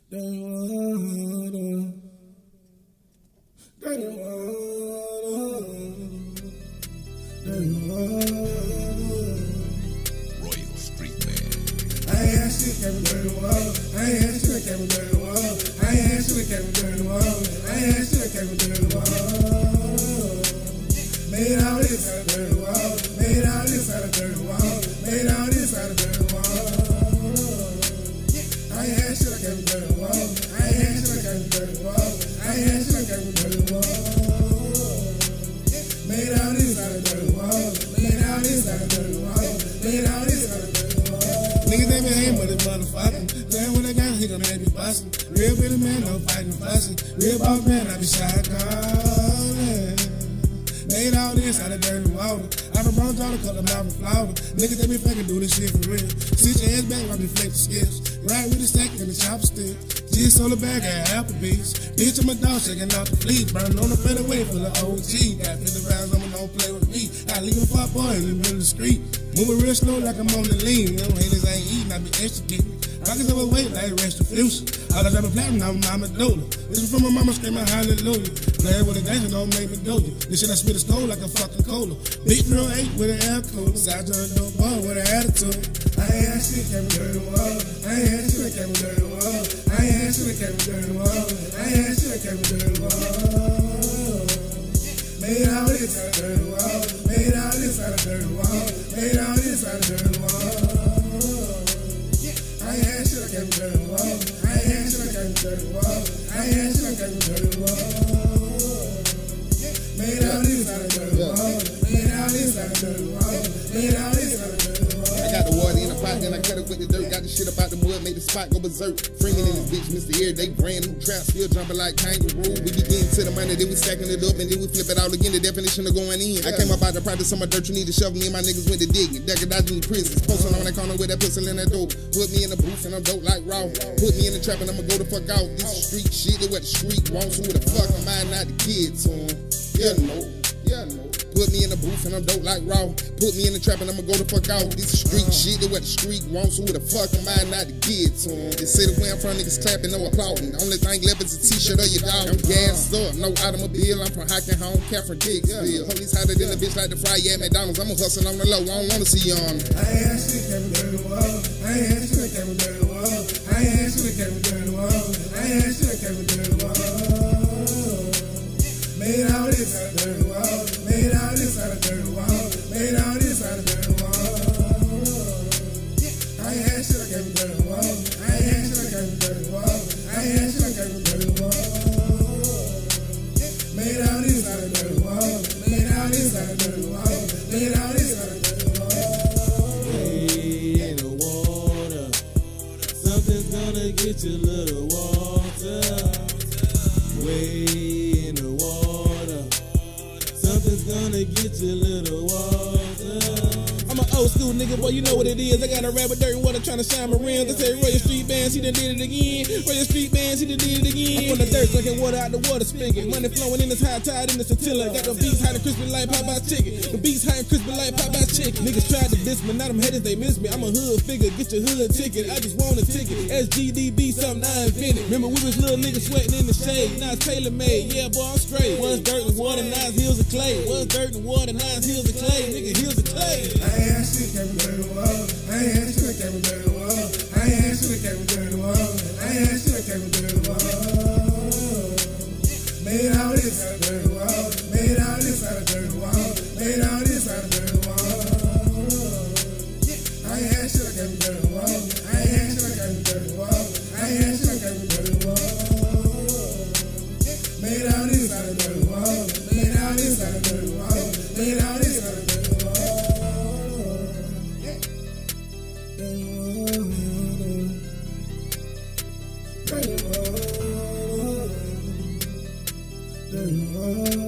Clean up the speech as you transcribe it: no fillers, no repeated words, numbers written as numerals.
Dirty water. Dirty water. Dirty water. Royal Street Man. I ain't had shit, kept me dirty water. I ain't had shit, kept me dirty water. I ain't had shit, kept me dirty water. I ain't had shit, kept me dirty water. Made all this out of dirty water. Made all this out of dirty water. Made all this out of dirty water. I ain't had shit, kept me dirty water. I ain't had shit, kept me dirty water. I ain't had shit, kept me dirty water. Made all this out of dirty water. Made all this out of dirty water. Made all this out of dirty water. Niggas they be hating, but it's motherfucking. Playing with a gun, he gon' make me bustin'. Real bitty man, no fighting, fussin'. Real boss man, I be shy calling. Made all this out of dirty water. I done brought y'all to cut them out with flour. Niggas they be fucking do this shit for real. Sit your ass back while I deflect the skills. Ride with the stack and the chopstick. Just on the bag at Applebee's. Bitch, I'm a dog shaking out the fleet. Burn on the fed away full of OG. Got 50 rounds, I'ma don't play with me. I leave a pop boy in the middle of the street. Moving real slow like I'm on the lean. Them haters ain't eating, I be extra getting. Rockets overweight like restitution. All I drop a platinum, I'm a doula. This is from my mama screaming hallelujah. Playing with a danger, don't make me do you. This shit I spit a skull like a fucking cola. Big real 8 with an air cooler. Side turn dope boy with an attitude. I ain't had shit, kept me dirty water. I ain't had shit, kept me dirty water. I ain't had shit, kept me dirty water. I ain't had shit, kept me dirty water. Made all this out of dirty water. Made all this out of dirty water. Made all this out of dirty water. I ain't had shit, I kept me dirty water. I ain't had shit, I kept me dirty water. I ain't had shit, I kept me dirty water. Made all this out of dirty water. Made all this out of dirty water. Made all this out of dirty water. I got the water in the pot, then I cut it with the dirt. Got the shit about the mud, made the spot go berserk. Freeman in this bitch, Mr. Everyday brand new trap, still jumping like kangaroo. We be getting to the money, then we stacking it up, and then we flip it out again. The definition of going in. I came up out the practice on my dirt, you need to shovel. Me and my niggas went to digging. Decker dodging the prisons. Posting on that corner with that pistol in that dope. Put me in the booth and I'm dope like raw. Put me in the trap and I'ma go the fuck out. This is street shit, they what the street wants. Who the fuck am I, not the kids on? Yeah, no. Yeah, no. Put me in the booth and I'm dope like raw. Put me in the trap and I'ma go the fuck out. This is street shit, they what the street wants. Who the fuck am I, not the kids on? They say the way I'm from, niggas clapping, no applauding. The only thing left is a t-shirt or your dog. I'm gassed up, no automobile. I'm from Hockenholm, Catherine Dixville. Police hotter than a bitch like the fry at McDonald's. I'ma hustle on the low, I don't wanna see you on me. I ain't had shit, kept me dirty water. I ain't had shit, kept me dirty water. I ain't had shit, kept me dirty water. I ain't had shit, kept me dirty water. Made all this out of dirty water. Made all this out of dirty water. Made all this out of dirty water. I ain't had shit, kept me dirty water. I ain't had shit, kept me dirty water. I ain't had shit, kept me dirty water. Made all this out of dirty water. Made all this out of dirty water. Made all this out of dirty water. Way in the water, something's gonna get you, little water. Way in the water, something's gonna get you, little water. I'm an old school nigga, boy, you know what it is. I got a rap with dirt and water trying to shine my rims. They say Royal Street Bands, he done did it again. Royal Street Bands, he done did it again. I'm from the dirt, drinking water out the water spigot. Money flowing in this high tide in the Satilla. Got the beats hot and crispy like Popeye's chicken. The beats hot and crispy like Popeye's chicken. Niggas tried to diss me, now them haters they miss me. I'm a hood figure, get your hood ticket. I just want a ticket. SGDB, something I invented. Remember we was little niggas sweating in the shade. Now it's tailor made, yeah boy I'm straight. Once dirt and water, now it's hills of clay. Once dirt and water, now it's hills of clay. Nigga, hills of clay. I ain't had shit, kept me dirty water. I ain't had shit, kept me dirty water. I ain't had shit, kept me dirty water. I ain't had shit, kept me dirty water. Made all this out of dirty water. Made all this out of dirty water. Made all this out of dirty water. I ain't had shit, kept me dirty water. I ain't had shit, kept me dirty water. I ain't had shit, kept me dirty water. Made all this out of dirty water. Made all this out of dirty water. Made all this out of dirty water. Dirty water.